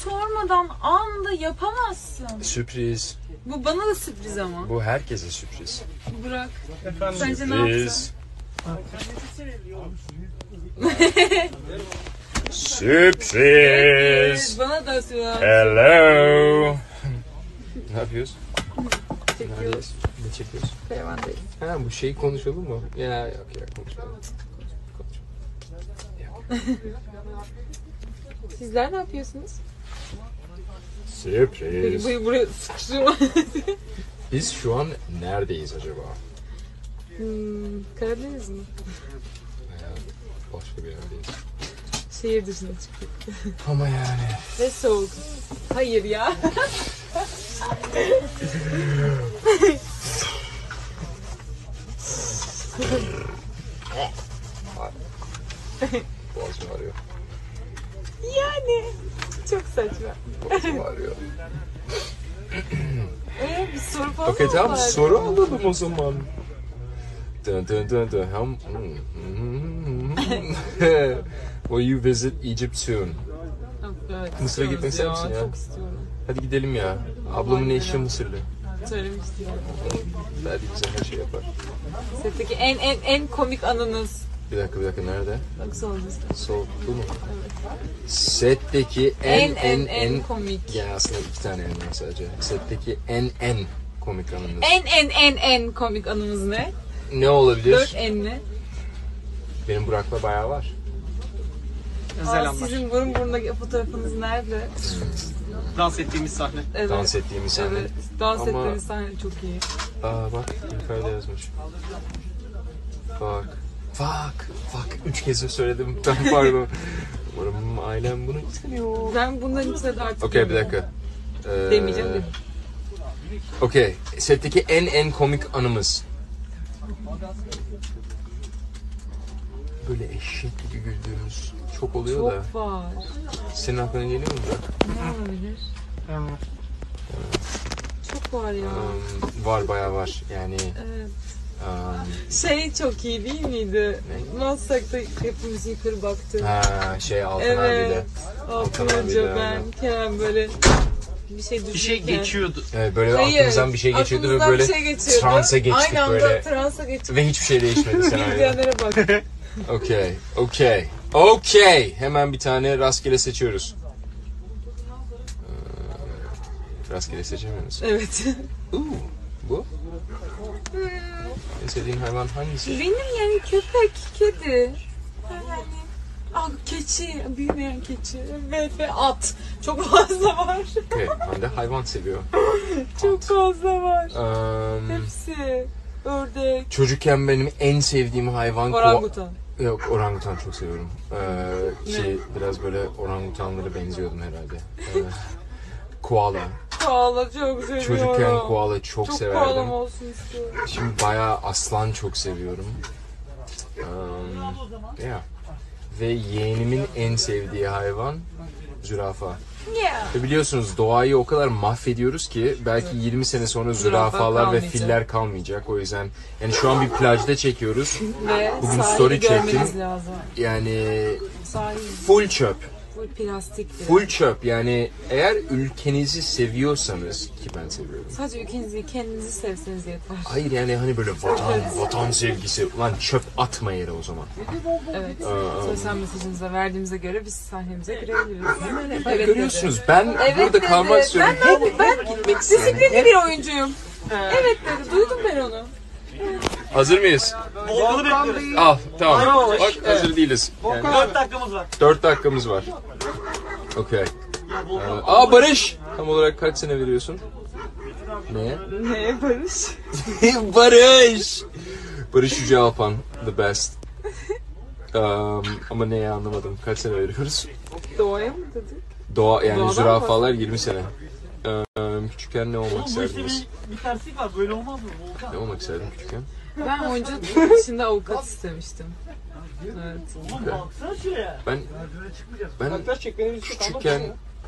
sormadan anda yapamazsın. Sürpriz. Bu bana da sürpriz ama. Bu herkese sürpriz. Burak. Efendim. Sence ne yapsın? Sürpriz. Bana da sürpriz. Hello. Ne yapıyoruz? Çekiyoruz. Ne çekiyoruz? Karavandayız. Ha, bu şeyi konuşalım mı? Ya yok ya konuşalım. Sizler ne yapıyorsunuz? Sürpriz. Buraya sıkıştırma. Biz şu an neredeyiz acaba? Karadeniz mi? Veya başka bir yerdeyiz. Şehir dışına çıktık. Ama yani. Ve soğuk. Hayır ya. Boğazım ağrıyor. Yani. Çok saçma. Boğazım ağrıyor. Bir soru falan Okey tamam, var. soru alalım o zaman. Dun dun dun dun. Will you visit Egypt soon? Evet, Mısır'a gitmek ister misin ya? Çok istiyorum. Hadi gidelim ya. Ablamın eşi Mısırlı. Söylemiştim. Hadi bize her şey yapar. Setteki en komik anınız. Bir dakika nerede? Bak solunuzda. Sol, bu mu? Evet. Setteki en komik. Ya aslında 2 tane en var sadece. Setteki en komik anımız. En komik anımız ne? Ne olabilir? 4 enli. Benim Burak'la bayağı var. Özel anlar. Sizin burun burundaki fotoğrafınız nerede? Dans ettiğimiz sahne. Evet. Dans ettiğimiz sahne. Evet. Dans Ama- ettiğiniz sahne çok iyi. Aa bak yukarıda yazmış. Fuck. 3 kez söyledim. Ben pardon. Umarım ailem bunu istemiyor. Ben bundan içine de artık Okey bir dakika. demeyeceğim de. Okey. Setteki en komik anımız. Böyle eşek gibi güldüğümüz çok oluyor da. Çok var. Senin aklına geliyor mu da? Ne olabilir? Çok var ya. Var bayağı var. Yani Evet. um, Çok iyi değil miydi? Ne? Maslak'ta hepimiz yukarı baktık. Altan Evet. abiyle. Altın Altan abiyle, Hoca, ben, aynen. Kerem böyle bir şey düşünürken. Bir şey geçiyordu. Evet, böyle Hayır, aklımızdan bir şey geçiyordu ve aklımızdan böyle bir şey geçiyordu. transa geçtik Aynı anda böyle. transa geçtik. Ve hiçbir şey değişmedi senaryo. İzleyenlere bak. Okey. Hemen bir tane rastgele seçiyoruz. Rastgele seçemiyor musun? Evet. Bu? En sevdiğin hayvan hangisi? Benim yani köpek, kedi. Yani keçi, büyümeyen keçi ve at. Çok fazla var. Okey, ben de hayvan seviyorum. Çok fazla var. Um, Hepsi. Ördek. çocukken benim en sevdiğim hayvan Orangutan. Yok, orangutan çok seviyorum. Biraz böyle orangutanlara benziyordum herhalde. Koala. Koala çok seviyorum. Çocukken koala çok severdim. koalam olsun istiyorum. Şimdi bayağı aslan çok seviyorum. Yeah. Ve yeğenimin en sevdiği hayvan zürafa. Yeah. Ve biliyorsunuz doğayı o kadar mahvediyoruz ki belki 20 sene sonra zürafalar ve kalmayacak. filler kalmayacak. O yüzden yani şu an bir plajda çekiyoruz. Ve Bugün sahili story görmeniz çektim. lazım. Yani Sahil. full çöp. Full plastik. bile. Full çöp. Yani eğer ülkenizi seviyorsanız ki ben seviyorum. Sadece ülkenizi, kendinizi sevseniz yeter. Hayır yani hani böyle vatan sevgisi. Ulan çöp atma yere o zaman. Evet. Sosyal mesajınıza verdiğimize göre biz sahnemize girebiliriz. Evet, görüyorsunuz ben Evet burada dedi. kalmak istiyorum. Ben Gitmek istiyorum. disiplinli bir oyuncuyum. Evet dedi. Duydum ben onu. Hazır mıyız? Volkan'ı bekliyoruz. Al tamam. Aynen. Bak hazır değiliz. Yani 4 dakikamız var. 4 dakikamız var. Okey. Barış! Tam olarak kaç sene veriyorsun? Neye? Neye Barış? Barış! Barış Yüce Alpan. The best. Ama neye anlamadım. Kaç sene veriyoruz? Doğaya mı dedik? Doğa yani Doğadan zürafalar 20 sene. Küçükken ne olmak Bu işte isterdiniz? bir terslik var. Böyle olmaz mı Volkan? Ne olmak isterdin küçükken? Ben oyuncu dışında avukat istemiştim. Evet. Oğlum baksana şuraya. Ben küçükken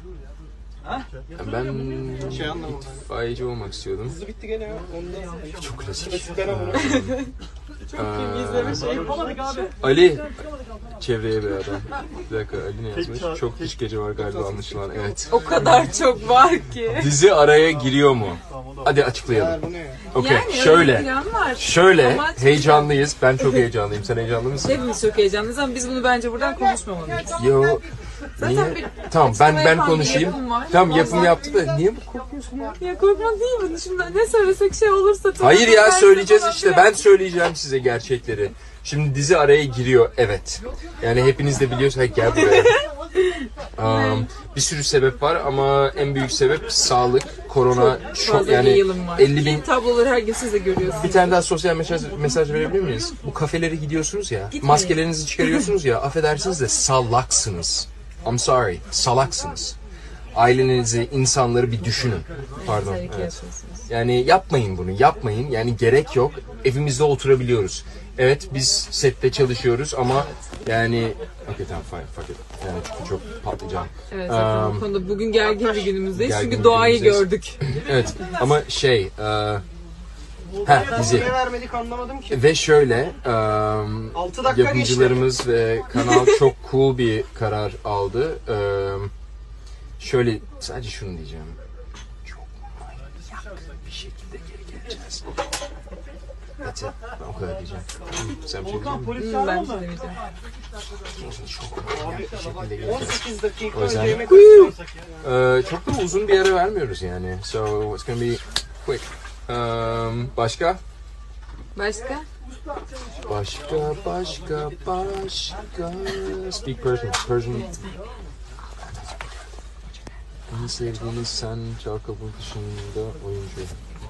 ben itfaiyeci olmak istiyordum. Bitti gene ya. Ondan Çok klasik. Çok film izleme şey. Yapamadık abi. Ali. Çevreye bir adam. Bir dakika Ali ne yazmış? Çok iş gece var galiba anlaşılan. Evet. O kadar çok var ki. Dizi araya giriyor mu? Hadi açıklayalım. Okey. Yani öyle bir Şöyle. plan var. Şöyle Ama heyecanlıyız. Ben çok heyecanlıyım. Sen heyecanlı mısın? Hepimiz çok heyecanlıyız ama biz bunu bence buradan konuşmamalıyız. Yo. Zaten Niye? bir Tamam ben yapan bir konuşayım. yapım var. Tamam yapım yaptı da niye bu korkuyorsun ya? Ya korkmak değil bunu şimdi ne söylesek şey olursa. Hayır ya derse söyleyeceğiz falan işte. filan. Ben söyleyeceğim size gerçekleri. Şimdi dizi araya giriyor evet. Yani hepiniz de biliyorsunuz. Hey, gel buraya. Bir sürü sebep var ama en büyük sebep sağlık, korona, çok Fazla yani yayılım var. 50 bin. Tabloları her gün siz de görüyorsunuz. Bir tane daha sosyal mesaj verebilir miyiz? Bu kafelere gidiyorsunuz ya, Gitmeyin. maskelerinizi çıkarıyorsunuz ya, affedersiniz de salaksınız. I'm sorry, salaksınız. Ailenizi, insanları bir düşünün. Pardon. Tehlikeli Evet. yaşıyorsunuz. Yani yapmayın bunu, yapmayın. Yani gerek yok. Evimizde oturabiliyoruz. Evet biz sette çalışıyoruz ama yani... Okay tamam fine, fuck it. Yani çünkü çok patlayacağım. Evet zaten bu konuda bugün gergin bir günümüzdeyiz Gergin çünkü bir doğayı günümüzdeyiz. gördük. Evet ama şey... dizi. Niye vermedik anlamadım ki. Ve şöyle, 6 dakika yapımcılarımız ve kanal çok cool bir karar aldı. Şöyle, sadece şunu diyeceğim. Çok manyak bir şekilde geri geleceğiz. That's it. Ben o kadar diyeceğim. Sen bir şey Volkan diyecek polis Ben çağıralım bir şey mı? demeyeceğim. misin? Çok manyak bir şekilde geleceğiz. 18 dakika O yüzden- önce yemek arası. Çok da uzun bir ara vermiyoruz yani. So, it's gonna be quick. Başka? Başka? Başka. Speak Persian. En sevdiğiniz sen Çağ Kapı dışında oyuncu.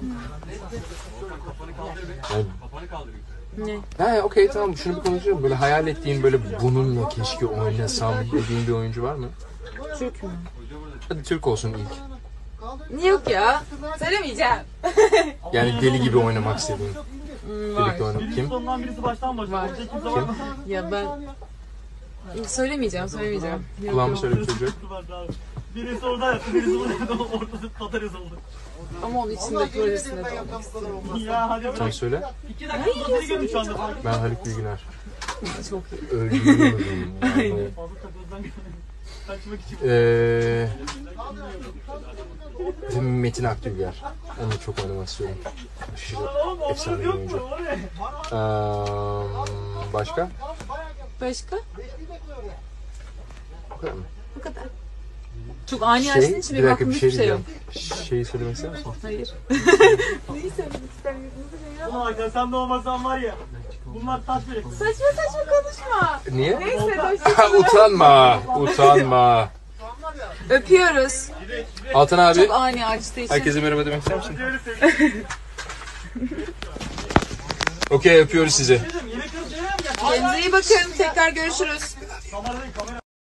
Yani, Ne? ha okey tamam şunu bir konuşalım. Böyle hayal ettiğin böyle bununla keşke oynasam dediğin bir oyuncu var mı? Türk mü? Hadi Türk olsun ilk. Niye yok ya? Söylemeyeceğim. Yani deli gibi oynamak istediğin. Var. Birlikte oynamak Birisi kim? sondan birisi baştan başlar. Var. Orada kimse var mı? Ya ben... Söylemeyeceğim. Yok, Kulağımı yok. söyle bir çocuk. Birisi orada yaptı, birisi burada yaptı. Ortada Tatar yazıldı. Ama onun içinde projesinde de olmak istiyorum. Ya hadi Sen bırak. söyle. 2 dakika Tatar'ı gördüm şu anda. Fazla Ben Haluk Bilginer. Çok iyi. Ölüyorum. Yani. Tatar'dan kaçmak için. Ve Metin Akdülger. Onu çok oynamak istiyorum. Aşırı Oğlum efsane onların bir yok oyuncu. mu? O ne? Başka? Başka? Bu kadar mı? Bu kadar. Çok ani açtığın için bir benim dakika aklımda bir şey hiçbir şey yok. diyeceğim. Şeyi söylemek ister misin? Hayır. Neyi söylemek istemiyorsunuz ya? Ulan Hakan sen de olmasan var ya. Bunlar taş bile. Saçma konuşma. Niye? Neyse Ha, hoşçakalın. utanma. Öpüyoruz. Altan abi, Çok ani açtığı için. herkese merhaba demek ister misin? Okey, öpüyoruz sizi. Yemek yiyoruz, nereye mi geldin? Kendinize iyi bakın. Tekrar görüşürüz. Kameradayım, kamera.